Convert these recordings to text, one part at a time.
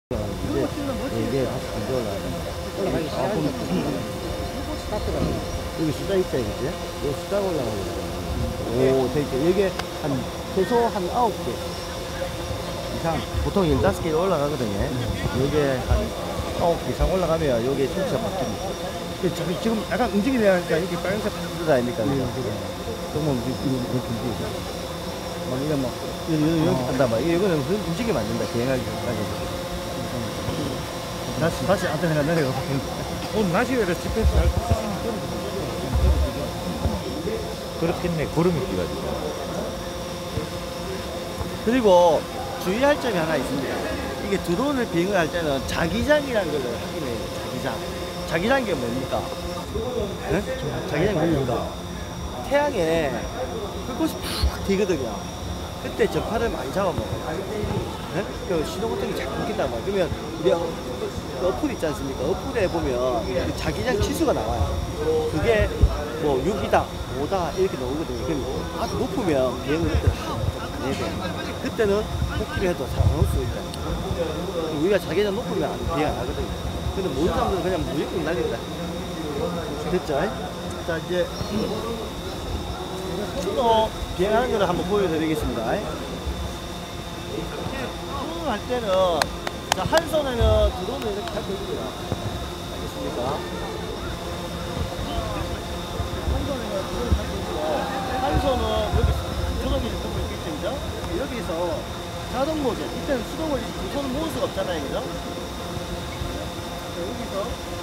이게 다시 먼저 올라가기 시작하면 스타트가 여기 숫자 있죠, 그치? 요 숫자가 올라가는 거죠. 오, 되죠. 여기 최소 한 9개 이상, 보통 15개 올라가거든요. 여기에 한 9개 이상 올라가면 여기에 출처가 바뀝니다. 지금 약간 움직이게 되니까 이렇게 빨간색 파트가 아닙니까? 그러면 움직이죠. 막 이런 막, 이렇게 한다, 막. 이거는 움직이면 안 된다, 비행하기 전까지. 다시 안테나가 내려가. 오늘 날씨가 이렇게 집에서 잘 그렇겠네. 구름이 끼가지고. 그리고 주의할 점이 하나 있습니다. 이게 드론을 비행을 할 때는 자기장이라는 걸 확인해야 돼요. 자기장. 자기장이 게 뭡니까? 네? 자기장이 뭡니까? 태양에 불꽃이 팍 튀거든요. 그때 전파를 많이 잡아먹어요. 네? 그 신호 같은 게 잘 끊긴단 말이에요. 그러면 우리 어플 있지 않습니까? 어플에 보면 그 자기장 치수가 나와요. 그게 뭐 6이다, 5다 이렇게 나오거든요. 그럼 아주 높으면 비행을 그때 안 해야 돼요. 그때는 폭기를 해도 상관없을 수 있다. 우리가 자기장 높으면 비행 안 하거든요. 근데 모든 사람들은 그냥 무조건 날린다. 됐죠? 자, 이제 추노 비행하는 거를 한번 보여드리겠습니다. 추노 할 때는 자, 한 손에는 드론을 이렇게 잡고 있고요. 알겠습니까? 한 손에는 드론을 잡고 있고, 한 손은 여기 조정기를 들고 있겠죠, 그죠? 여기서 자동 모드, 이때는 수동을 두 손을 모을 수가 없잖아요, 그죠? 자, 여기서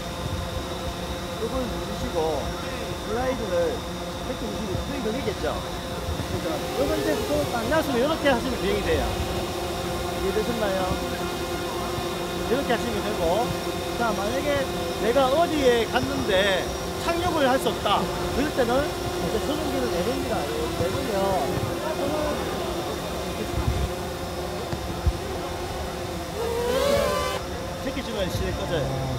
이걸 누르시고, 슬라이드를 이렇게 누르시고, 스윙 돌리겠죠? 그러니까, 요거 이제 손을 딱 놨으면 이렇게 하시면 비행이 돼요. 이해되셨나요? 이렇게 하시면 되고, 자, 만약에 내가 어디에 갔는데 착륙을 할 수 없다. 그럴 때는 이제 소중기를 내립니다. 내리면 제껴주면 실에 꺼져요.